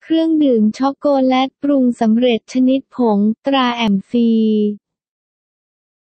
เครื่องดื่มช็อกโกแลตปรุงสำเร็จชนิดผงตราแอมฟี